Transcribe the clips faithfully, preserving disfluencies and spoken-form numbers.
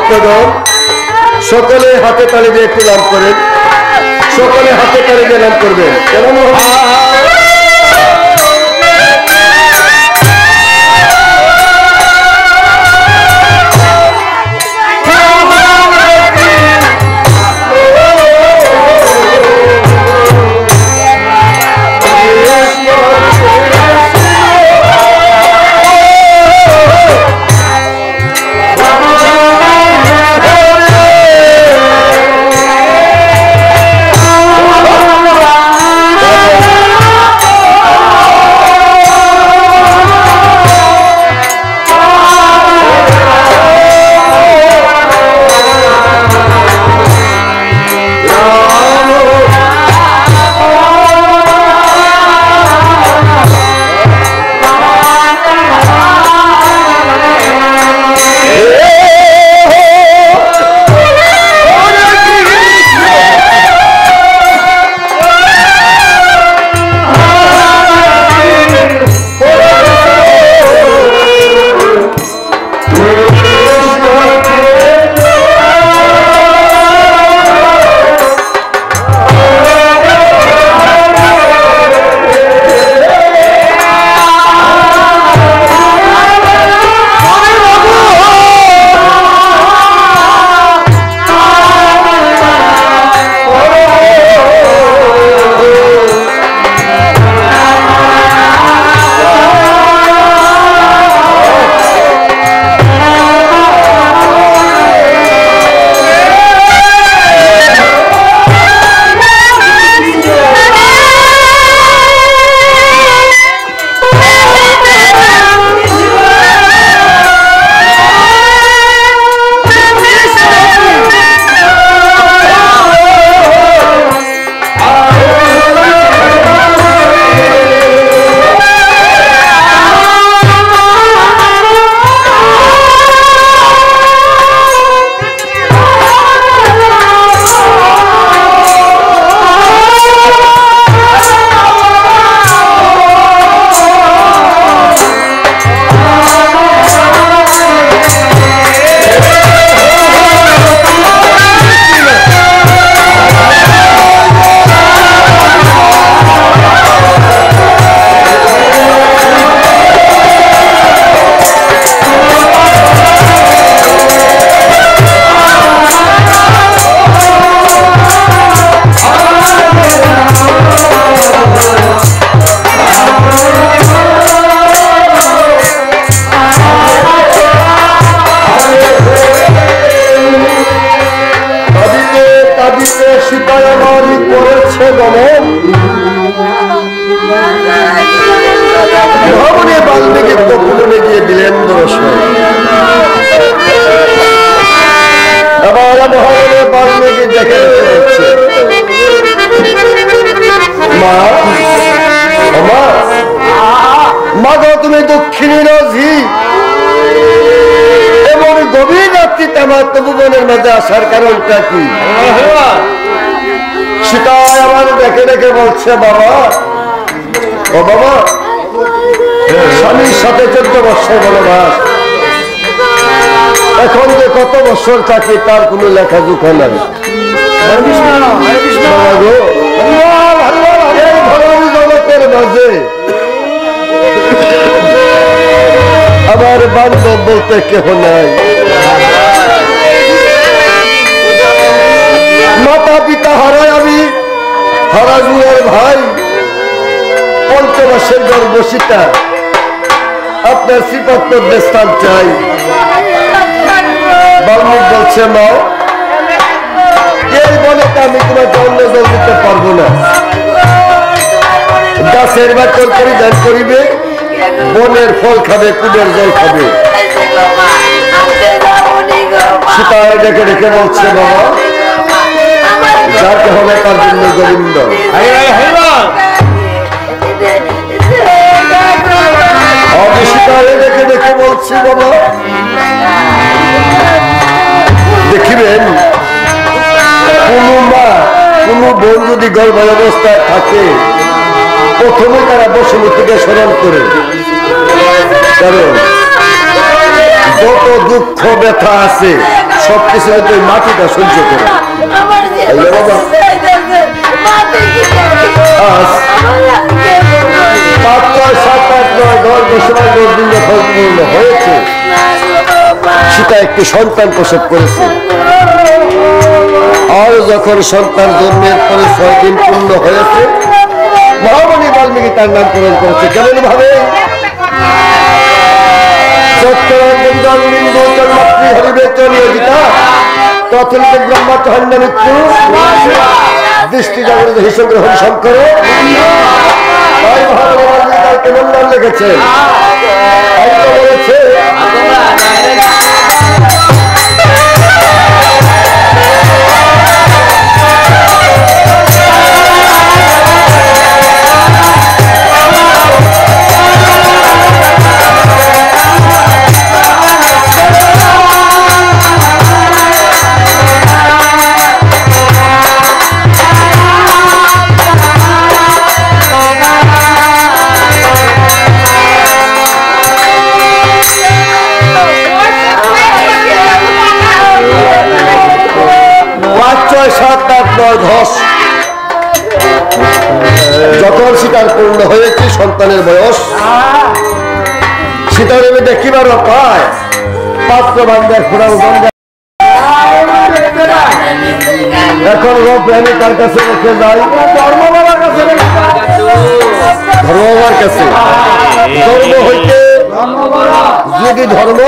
ভক্তগণ সকলে হাতে তালি দিয়ে একটু নাম করেন, সকলে হাতে তালি দিয়ে নাম করবেন। কেমন তুমি দক্ষিণী রাজি এবং গভীর রাত্রিতে আমার তপবনের মাঝে আসার কারণটা কি? সীতায় আমার দেখে দেখে বলছে, বাবা ও বাবা, স্বামীর সাথে চোদ্দ বৎসর বনবাস, এখন যে কত বছর থাকি তার কোন লেখা জোখা নাই। জগতের মাঝে আমার বান্ধব বলতে কেহ নাই, মাতা পিতা হারায় আমি, হারা জুয়ের ভাই, পঞ্চমাসের গর্ভসীতা, আপনার শ্রীপত্তর স্থান চাই। বাল্মীক বলছে, মা এই বনেতে আমি তোমাকে অন্য জল দিতে পারবো না, গাছের বাকল পরিধান করিবে, বনের ফল খাবে, কুবের জল খাবে। সীতায় ডেকে ডেকে বলছে, বাবা যাকে হবে তার জন্য গোবিন্দ। আমি সীতায় ডেকে ডেকে বলছি, বাবা দেখিবেন কোন মা কোন বোন যদি গর্ভাবস্থায় অবস্থায় থাকে, প্রথমে তারা বসুমতীকে স্মরণ করে, কারণ যত দুঃখ ব্যথা আছে সবকিছু তুই মাটিটা সহ্য করে পাঁচ ছয় সাত আট নয় দশ বছর দশ দিন যখন পূর্ণ হয়েছে সীতা একটি সন্তান প্রসব করেছে। আর যখন সন্তান জন্মের পরে ছয় দিন পূর্ণ হয়েছে মহামণি বাল্মীকি তার নামকরণ করেছে। কেমন ভাবে দৃষ্টি জাগরিত হিসেবে হরিশঙ্কর কেমন নাম লেগেছে বলেছে সাত আট নয় দশ যখন সীতার পূর্ণ হয়েছে সন্তানের বয়স সীতার দেখিবার পায় পাত্র বান্ধার খোড়াও বান্ধা এখন প্রেমী তার কাছে রেখে যায় ধর্মবাবার কাছে ধর্মবাবার কাছে ধর্ম হইতে যদি ধর্ম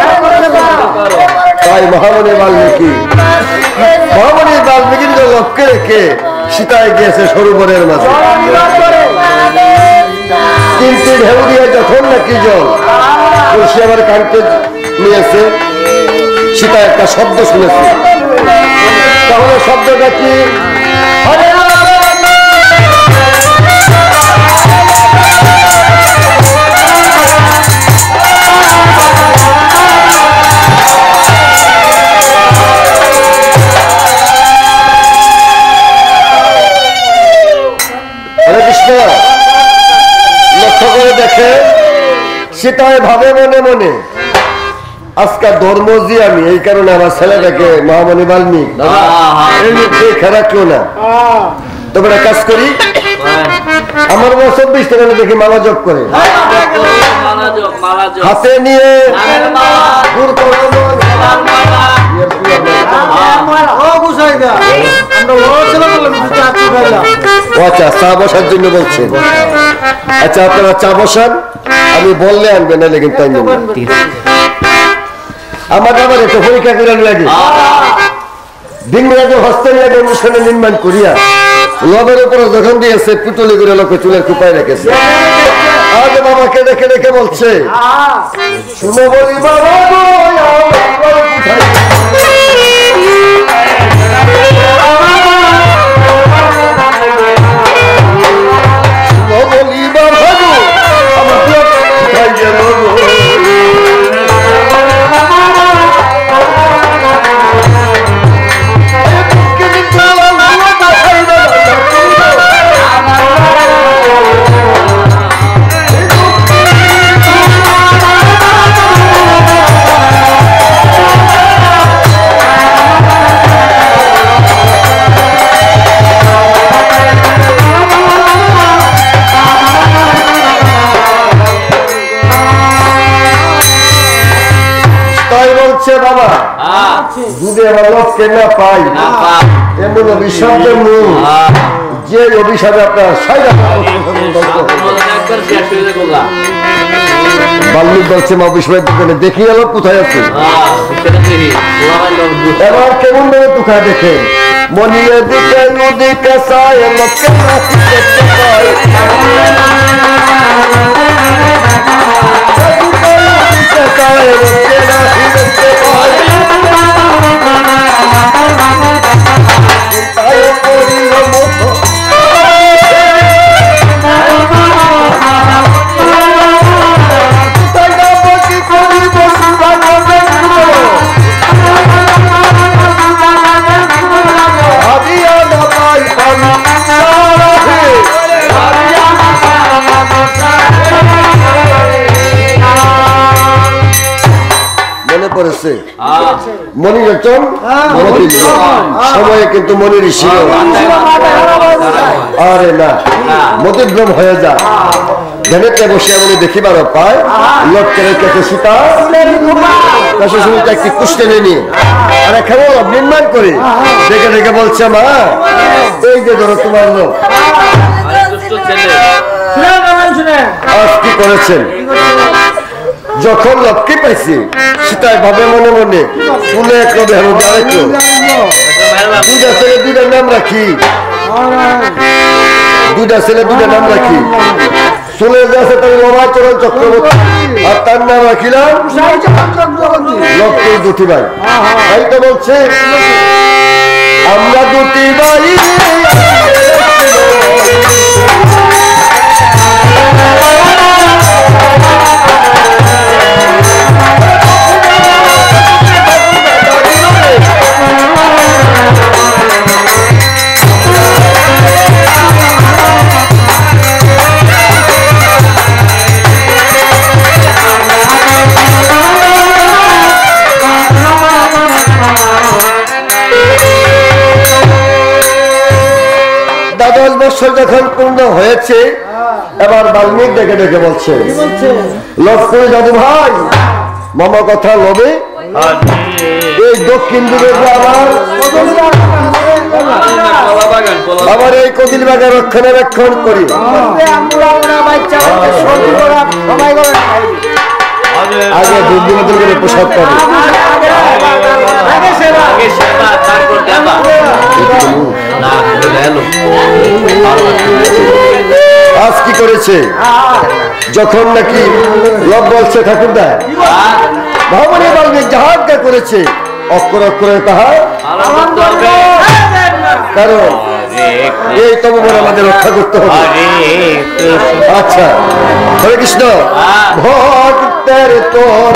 তাই মহামণি বাল্মীকি মহামণি বাল্মীকির লক্ষ্যে রেখে সীতায় গিয়েছে সরোবরের মাঝে কিন্তু ঢেউ দিয়ে যখন নাকি জল সে আবার কানতে নিয়েছে সীতা একটা শব্দ শুনেছে। তাহলে শব্দটা কি লক্ষ্য করে দেখে সীতায় ভাবে মনে মনে আজকাল ধর্ম যে আমি এই কারণে আমার ছেলেটাকে মহামণি বাল্মীকি খেলা কেউ না তবে একটা কাজ করি আমার বয়স চব্বিশ টাকা দেখি মালা জপ করে হাতে নিয়ে আচ্ছা চা বসার জন্য বলছেন আচ্ছা আপনারা চা বসান আমি বললে আনবেন না লেগে তাই আমার আবার একটা পরীক্ষা করে লাগে দিনরাতে হস্তের অনুষ্ঠানে নির্মাণ করিয়া লবের উপরে যখন দিয়েছে পুতুলি করে লোকে চুলের কুপায় রেখেছে আজ বাবাকে দেখে দেখে বলছে শুনো বলি বাবা বাবা যদি আমার লোককে না পাই এমন অভিশাপের মুখ যে অভিশাপে আপনার বাল্মীক বলছে মা অভিশাপের দোকানে দেখি গেল কোথায় আছে এবার কেমন ভাবে কোথায় দেখে মনিয়ে দিকে নদীকে চায় লোককে দেখতে পায় করেছে মণিরচন সময়ে কিন্তু মণি ঋষি আরে না মতিভ্রম হয়ে যায় ধ্যানেতে বসে এমনি দেখিবার পায় লক্ষ্যের কাছে সীতা একটি কুষ্ঠে নিয়ে আর এখানে নির্মাণ করে দেখে দেখে বলছে মা এই যে ধরো তোমার লোক আজ কি করেছেন যখন লক্ষ্মী পাইছি সীতায় ভাবে মনে মনে ফুলে একটু আরেকটু দুইটা ছেলে দুইটা নাম রাখি দুইটা ছেলে দুইটা নাম রাখি চলে যাচ্ছে তার রমাচরণ চক্রবর্তী আর তার নাম রাখিলাম লক্ষ্মী দুটি ভাই তাই তো বলছে আমরা দুটি ভাই দশ বছর যখন পূর্ণ হয়েছে এবার বাল্মীক ডেকে ডেকে বলছে লক্ষ্মী দাদু ভাই মামা কথা লবে এই দক্ষিণ দিকে আমার আমার এই কদিল বাগান রক্ষণাবেক্ষণ করি আগে দুই দিন করে প্রসাদ পাবে আজ কি করেছে যখন নাকি লোক বলছে ঠাকুরদা ভবনে বাল্মীক যাহাজ্ঞা করেছে অক্ষর অক্ষরে তাহা কারণ এই তবু বলে আমাদের রক্ষা করতে হবে আচ্ছা হরে কৃষ্ণ ভক্তের তোর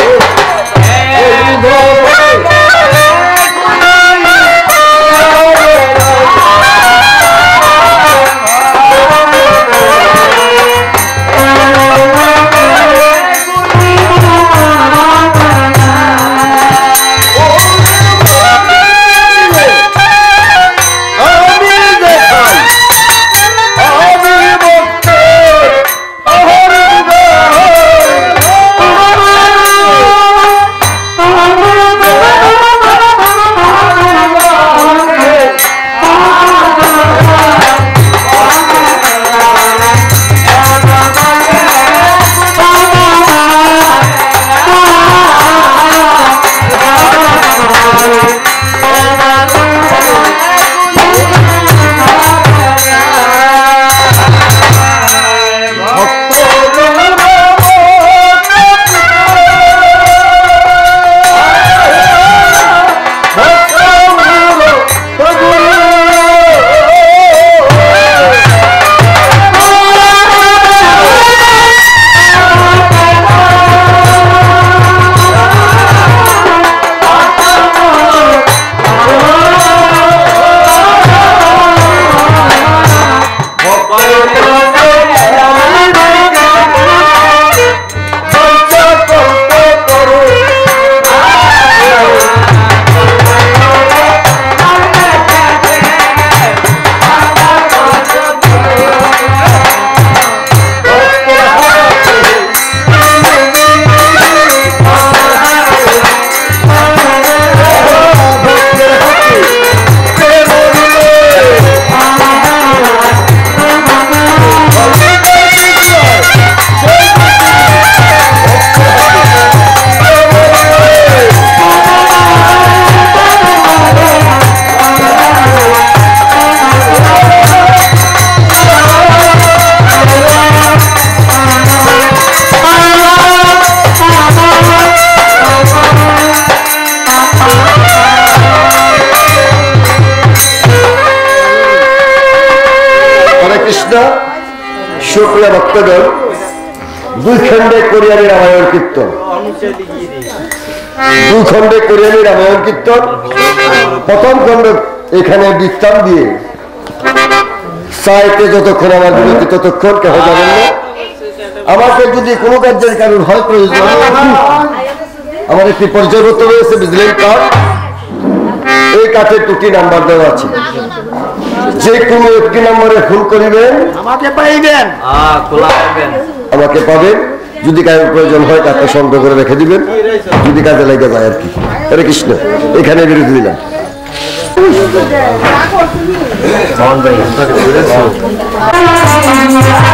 শুক্লা ভক্তগণ দুই খণ্ডে কোরিয়ানি রামায়ণ কীর্তন দুই খণ্ডে কোরিয়ানি রামায়ণ কীর্তন প্রথম খণ্ড এখানে বিশ্রাম দিয়ে চাইতে যতক্ষণ আমার বিরতি ততক্ষণ কেহ যাবেন না। আমাকে যদি কোনো কার্যের কারণ হয় প্রয়োজন আমার একটি পরিচয়পত্র রয়েছে, বুঝলেন কার্ড। এই কার্ডে দুটি নাম্বার দেওয়া আছে, যে কোনো একটি নাম্বারে ফোন করিবেন, আমাকে পাইবেন, আমাকে পাবেন। যদি কারোর প্রয়োজন হয় তাকে সংগ্রহ করে রেখে দিবেন, যদি কাজে লেগে যায় আর কি। হরে কৃষ্ণ। এখানে বিরতি দিলাম।